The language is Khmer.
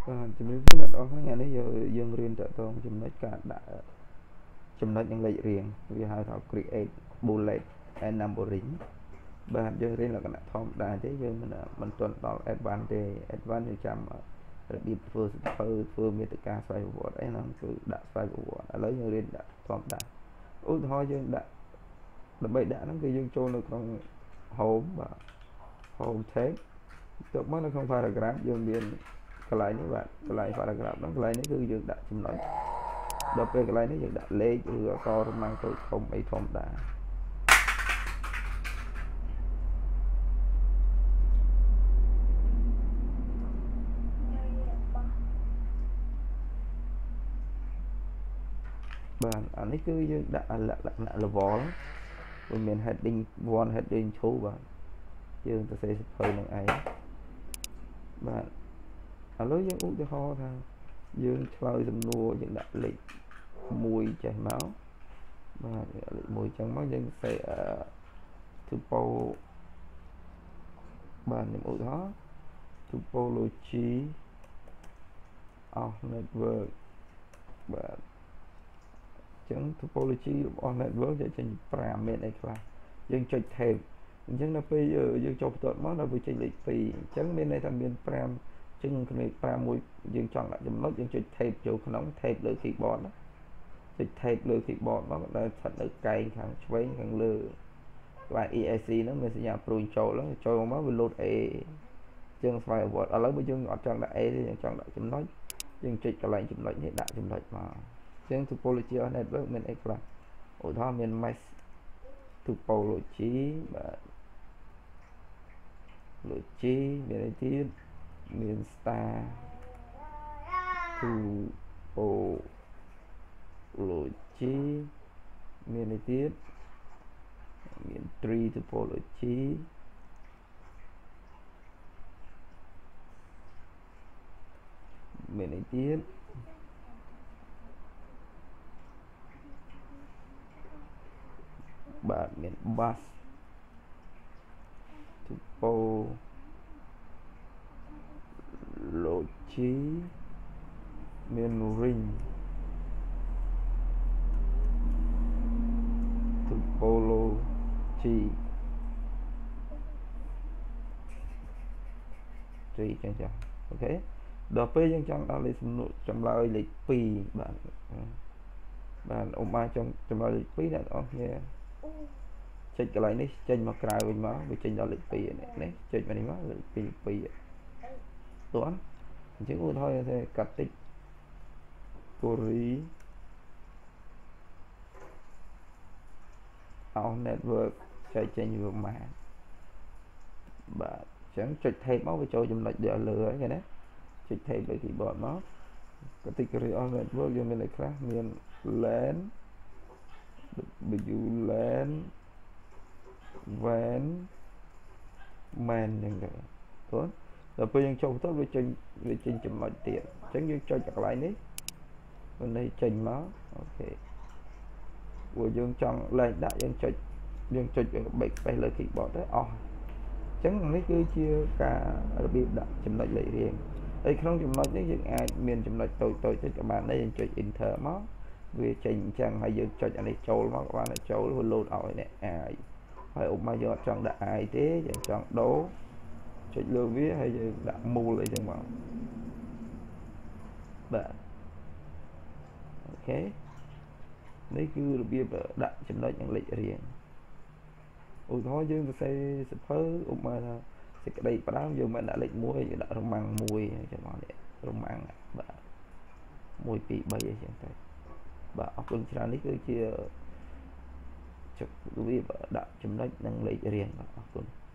ជំរាបសួរអ្នកនរថ្ងៃនេះយើងរៀនតទៅចំណុចការដាក់ចំណុចនឹងលេខរៀងវាហៅថា create bullet and numbering បាទយើងរៀនលក្ខណៈធម្មតាទេយើងមិនទាន់ដល់ advanced ទេ advanced យើងចាំរបៀបធ្វើសិភៅធ្វើមាតិកាស្វ័យប្រវត្តិអីហ្នឹងគឺដាក់ស្វ័យប្រវត្តិឥឡូវយើងរៀនដាក់ធម្មតាឧទាហរណ៍យើងដាក់ដើម្បីដាក់ហ្នឹងគឺយើងចូលនៅក្នុង home បាទ home tag ទៅមកនៅក្នុង paragraph យើងមានកន្លែងនេះបាទកន្លែង paragraph ហ្នឹងកន្លែងនេះគឺយើងដាក់ចំណុចដល់ពេលកន្លែងនេះយើងដាក់លេខឬអក្សររម៉ាំងតូចធំអីធម្មតាបាទអានេះគឺយើងដាក់លក្ខណៈ level វាមាន heading 1 heading 2បាទយើងទៅសេសភៅនឹងឯងបាទឥឡូវយើងឧទាហរណ៍ថាយើងឆ្លើយសំណួរយើងដាក់លេខ1ចេះមកបាទលេខ1ចឹងមកយើងសេtypo បាទខ្ញុំឧទាហរណ៍ topology of network បាទចឹង topology របស់ network យើងចេញ5មានអីខ្លះយើងចុច tab អញ្ចឹងដល់ពេលយើងចូលបន្ទាត់មកដល់វាចេញលេខ2អញ្ចឹងមានន័យថាមាន5ចឹងគ្នា5មួយយើងចង់ដាក់ចំណុចយើងចុច tab ចូលក្នុង tab លើ keyboard ណាចុច tab លើ keyboard មកដែលស្ថិតនៅកែងខាងឆ្វេងខាងលើក្បាល ESC ហ្នឹងមានសញ្ញាព្រួយចូលហ្នឹងចូលមកវា load A ចឹងស្វ័យប្រវត្តិឥឡូវបើយើងអត់ចង់ដាក់ A ទេយើងចង់ដាក់ចំណុចយើងចុចកន្លែងចំណុចនេះដាក់ចំណុចមកចឹង topology of network មានអីខ្លះឧទាហរណ៍មាន mesh topology បាទ logy មានអីទៀតមាន star topology មានអីទៀតមាន tree topology មានអីទៀតបាទមាន bus topology មាន ring topology ចឹងចាអូខេដល់ពេលយើងចង់ដល់លេខសំណួរចម្លើយលេខ2បាទបាទអ៊ំអាចចម្លើយលេខ2អ្នកនរគ្នាចុចកន្លែងនេះចេញមកក្រៅវិញមកវាចេញដល់លេខ2នេះចុចមកនេះមកលេខ2តោះអញ្ចឹងឧទាហរណ៍ថាកាត់តិចកូរីអស់ network ចែកចេញវាប្រមាណបាទអញ្ចឹងចុច tab មកវាចូលចំណុចលើហើយឃើញទេចុច tab លើ keyboard មក category of network យើងមានអីខ្លះមាន LAN WLAN WAN MAN ហ្នឹងទៅដល់ពេលយើងចូលបន្ទាប់វាចេញចំណុចទៀតអញ្ចឹងយើងចុចកន្លែងនេះวันนี้ចេញមកអូខេព្រោះយើងចង់លេខដាក់យើងចុច backspace លើ keyboard ទៅអស់អញ្ចឹងនេះគឺជាការរបៀបដាក់ចំណុចលេខរៀងហើយក្នុងចំណុចនេះយើងអាចមានចំណុចតូចៗទៀតក៏បានដែរយើងចុច enter មកវាចេញអញ្ចឹងហើយយើងចុចអានេះចូលមកក៏បានតែចូលវា load ឲ្យអ្នកអាយហើយឧបមាយើងអត់ចង់ដាក់អាយទេយើងចង់ដូរចុចលើវាហើយយើងដាក់មូលអីចឹងមកបាទអូខេនេះគឺរបៀបដាក់ចំណុចនិងលេខរៀងឧទាហរណ៍យើងសរសេរសៀវភៅឧបមាថាសេចក្តីផ្ដើមយើងមិនដាក់លេខ1យើងដាក់រម៉ាំង1ចាំមកនេះរម៉ាំងបាទ1 2 3អីចឹងទៅបាទអរគុណច្រើននេះគឺជារបៀបដាក់ចំណុចនិងលេខរៀងបាទអរគុណ